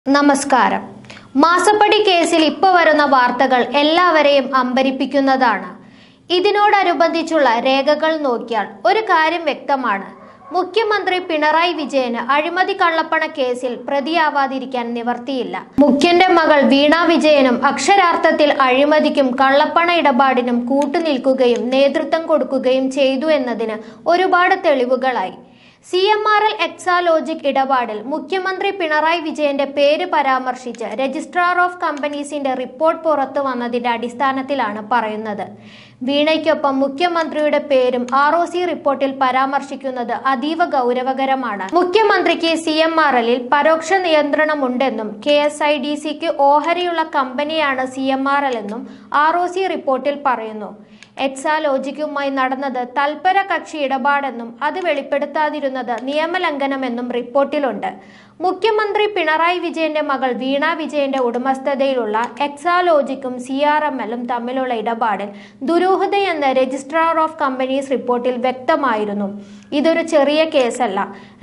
നമസ്കാരം. മാസപ്പടി കേസിൽ ഇപ്പോൾ വരുന്ന വാർത്തകൾ എല്ലാവരെയും അമ്പരിപ്പിക്കുന്നതാണ്. ഇതിനോടനുബന്ധിച്ചുള്ള രേഖകൾ നോക്കിയാൽ ഒരു കാര്യം വ്യക്തമാണ്. മുഖ്യമന്ത്രി പിണറായി വിജയന് അഴിമതി കള്ളപ്പണ കേസിൽ പ്രതിയാവാതിരിക്കാൻ നിവർത്തിയില്ല. മുഖ്യന്റെ മകൾ വീണ വിജയനും അക്ഷരാർത്ഥത്തിൽ അഴിമതിക്കും കള്ളപ്പണ ഇടപാടിനും കൂട്ടുനിൽക്കുകയും നേതൃത്വം കൊടുക്കുകയും ചെയ്തു എന്നതിന് ഒരുപാട് തെളിവുകളായി. CMRL എക്സാലോജിക് ഇടപാടിൽ മുഖ്യമന്ത്രി പിണറായി വിജയന്റെ പേര് പരാമർശിച്ച് രജിസ്ട്രാർ ഓഫ് കമ്പനീസിന്റെ റിപ്പോർട്ട് പുറത്തു വന്നതിന്റെ അടിസ്ഥാനത്തിലാണ് പറയുന്നത്. വീണയ്ക്കൊപ്പം മുഖ്യമന്ത്രിയുടെ പേരും ROC റിപ്പോർട്ടിൽ പരാമർശിക്കുന്നത് അതീവ ഗൗരവകരമാണ്. മുഖ്യമന്ത്രിക്ക് CMRLൽ പരോക്ഷ നിയന്ത്രണമുണ്ടെന്നും KSIDCക്ക് ഓഹരിയുള്ള കമ്പനിയാണ് CMRL എന്നും ROC റിപ്പോർട്ടിൽ പറയുന്നു. എക്സാലോജിക്കുമായി നടന്നത് തൽപര കക്ഷി ഇടപാടെന്നും അത് വെളിപ്പെടുത്താതിരുന്നത് നിയമലംഘനമെന്നും റിപ്പോർട്ടിലുണ്ട്. മുഖ്യമന്ത്രി പിണറായി വിജയന്റെ മകൾ വീണ വിജയന്റെ ഉടമസ്ഥതയിലുള്ള എക്സാലോജിക്കും CRMLും തമ്മിലുള്ള ഇടപാടിൽ ദുരൂഹതയെന്ന് രജിസ്ട്രാർ ഓഫ് കമ്പനീസ് റിപ്പോർട്ടിൽ വ്യക്തമായിരുന്നു. ഇതൊരു ചെറിയ കേസല്ല.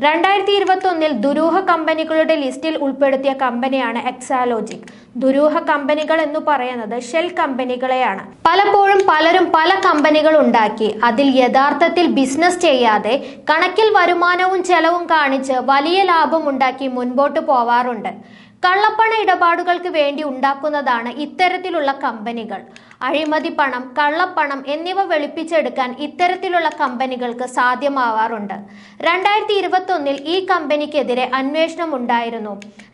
2021 ദുരൂഹ കമ്പനികളുടെ ലിസ്റ്റിൽ ഉൾപ്പെടുത്തിയ കമ്പനിയാണ് എക്സാലോജിക്. ദുരൂഹ കമ്പനികൾ എന്ന് പറയുന്നത് ഷെൽ കമ്പനികളെയാണ്. പലപ്പോഴും പലരും പല കമ്പനികൾ ഉണ്ടാക്കി അതിൽ യഥാർത്ഥത്തിൽ ബിസിനസ് ചെയ്യാതെ കണക്കിൽ വരുമാനവും ചെലവും കാണിച്ച് വലിയ ലാഭം ഉണ്ടാക്കി മുൻപോട്ട് പോവാറുണ്ട്. കള്ളപ്പണ ഇടപാടുകൾക്ക് വേണ്ടി ഉണ്ടാക്കുന്നതാണ് ഇത്തരത്തിലുള്ള കമ്പനികൾ. അഴിമതി പണം, കള്ളപ്പണം എന്നിവ വെളുപ്പിച്ചെടുക്കാൻ ഇത്തരത്തിലുള്ള കമ്പനികൾക്ക് സാധ്യമാവാറുണ്ട്. 2021 ഈ കമ്പനിക്കെതിരെ അന്വേഷണം ഉണ്ടായിരുന്നു.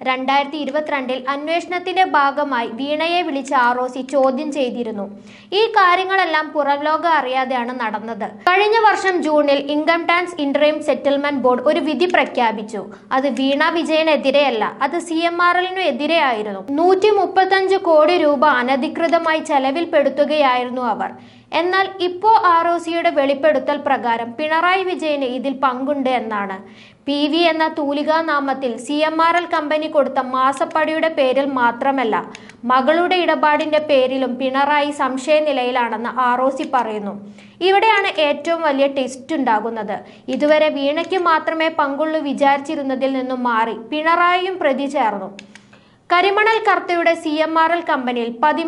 2022 അന്വേഷണത്തിന്റെ ഭാഗമായി വീണയെ വിളിച്ച് ROC ചോദ്യം ചെയ്തിരുന്നു. ഈ കാര്യങ്ങളെല്ലാം പുറംലോകം അറിയാതെയാണ് നടന്നത്. കഴിഞ്ഞ വർഷം ജൂണിൽ income tax interim settlement board ഒരു വിധി പ്രഖ്യാപിച്ചു. അത് വീണ വിജയനെതിരെയല്ല, അത് CMRLനു എതിരെയായിരുന്നു. 135 കോടി രൂപ അനധികൃതമായി ചെലവിൽപ്പെടുത്തുകയായിരുന്നു അവർ. എന്നാൽ ഇപ്പോൾ ROCയുടെ വെളിപ്പെടുത്തൽ പ്രകാരം പിണറായി വിജയന് ഇതിൽ പങ്കുണ്ട് എന്നാണ്. PV എന്ന തൂലികാ നാമത്തിൽ CMRL കമ്പനി കൊടുത്ത മാസപ്പടിയുടെ പേരിൽ മാത്രമല്ല, മകളുടെ ഇടപാടിന്റെ പേരിലും പിണറായി സംശയനിലയിലാണെന്ന് ROC പറയുന്നു. ഇവിടെയാണ് ഏറ്റവും വലിയ ട്വിസ്റ്റ് ഉണ്ടാകുന്നത്. ഇതുവരെ വീണയ്ക്ക് മാത്രമേ പങ്കുള്ളൂ വിചാരിച്ചിരുന്നതിൽ നിന്നും മാറി പിണറായിയും പ്രതി ചേർന്നു. കരിമണൽ കർത്തയുടെ CMRL കമ്പനിയിൽ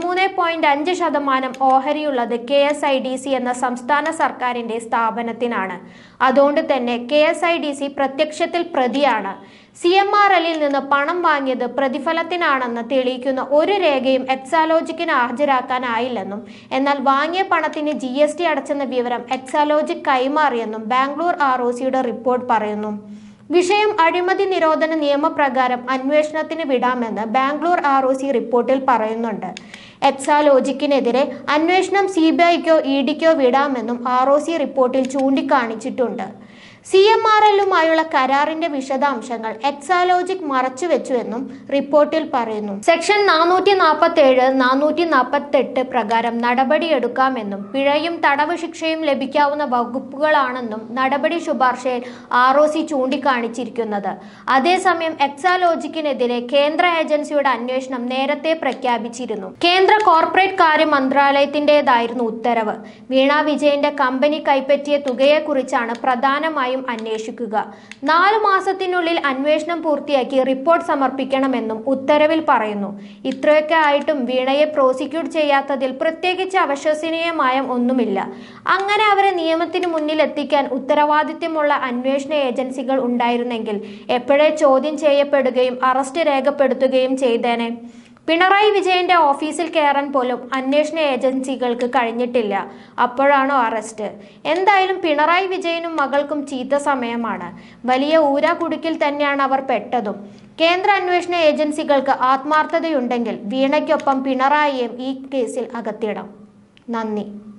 13.5% ഓഹരിയുള്ളത് KSIDC എന്ന സംസ്ഥാന സർക്കാരിന്റെ സ്ഥാപനത്തിനാണ്. അതുകൊണ്ട് തന്നെ KSIDC പ്രത്യക്ഷത്തിൽ പ്രതിയാണ്. CMRLൽ നിന്ന് പണം വാങ്ങിയത് പ്രതിഫലത്തിനാണെന്ന് തെളിയിക്കുന്ന ഒരു രേഖയും എക്സാലോജിക്കിന് ഹാജരാക്കാനായില്ലെന്നും എന്നാൽ വാങ്ങിയ പണത്തിന് GST അടച്ചെന്ന വിവരം എക്സാലോജിക് കൈമാറിയെന്നും ബാംഗ്ലൂർ ROCയുടെ റിപ്പോർട്ട് പറയുന്നു. വിഷയം അഴിമതി നിരോധന നിയമപ്രകാരം അന്വേഷണത്തിന് വിടാമെന്ന് ബാംഗ്ലൂർ ROC റിപ്പോർട്ടിൽ പറയുന്നുണ്ട്. എക്സാലോജിക്കിനെതിരെ അന്വേഷണം CBIക്കോ EDക്കോ വിടാമെന്നും ROC റിപ്പോർട്ടിൽ ചൂണ്ടിക്കാണിച്ചിട്ടുണ്ട്. CMRLുമായുള്ള കരാറിന്റെ വിശദാംശങ്ങൾ എക്സാലോജിക് മറച്ചുവെച്ചുവെന്നും റിപ്പോർട്ടിൽ പറയുന്നു. സെക്ഷൻ 447, 448 പ്രകാരം നടപടിയെടുക്കാമെന്നും പിഴയും തടവ് ശിക്ഷയും ലഭിക്കാവുന്ന വകുപ്പുകളാണെന്നും നടപടി ശുപാർശയിൽ ROC ചൂണ്ടിക്കാണിച്ചിരിക്കുന്നത്. അതേസമയം എക്സാലോജിക്കിനെതിരെ കേന്ദ്ര ഏജൻസിയുടെ അന്വേഷണം നേരത്തെ പ്രഖ്യാപിച്ചിരുന്നു. കേന്ദ്ര കോർപ്പറേറ്റ് കാര്യ മന്ത്രാലയത്തിൻ്റെതായിരുന്നു ഉത്തരവ്. വീണ വിജയന്റെ കമ്പനി കൈപ്പറ്റിയ തുകയെക്കുറിച്ചാണ് പ്രധാനമായും അന്വേഷിക്കുക. 4 മാസത്തിനുള്ളിൽ അന്വേഷണം പൂർത്തിയാക്കി റിപ്പോർട്ട് സമർപ്പിക്കണമെന്നും ഉത്തരവിൽ പറയുന്നു. ഇത്രയൊക്കെ ആയിട്ടും വീണയെ പ്രോസിക്യൂട്ട് ചെയ്യാത്തതിൽ പ്രത്യേകിച്ച് അവിശ്വസനീയമായ ഒന്നുമില്ല. അങ്ങനെ അവരെ നിയമത്തിന് മുന്നിൽ എത്തിക്കാൻ ഉത്തരവാദിത്തമുള്ള അന്വേഷണ ഏജൻസികൾ ഉണ്ടായിരുന്നെങ്കിൽ എപ്പോഴേ ചോദ്യം ചെയ്യപ്പെടുകയും അറസ്റ്റ് രേഖപ്പെടുത്തുകയും ചെയ്തേനെ. പിണറായി വിജയന്റെ ഓഫീസിൽ കയറാൻ പോലും അന്വേഷണ ഏജൻസികൾക്ക് കഴിഞ്ഞിട്ടില്ല. അപ്പോഴാണോ അറസ്റ്റ്? എന്തായാലും പിണറായി വിജയനും മകൾക്കും ചീത്ത സമയമാണ്. വലിയ ഊരാകുടുക്കിൽ തന്നെയാണ് അവർ പെട്ടതും. കേന്ദ്ര അന്വേഷണ ഏജൻസികൾക്ക് ആത്മാർത്ഥതയുണ്ടെങ്കിൽ വീണയ്ക്കൊപ്പം പിണറായിയെയും ഈ കേസിൽ അകത്തിടാം. നന്ദി.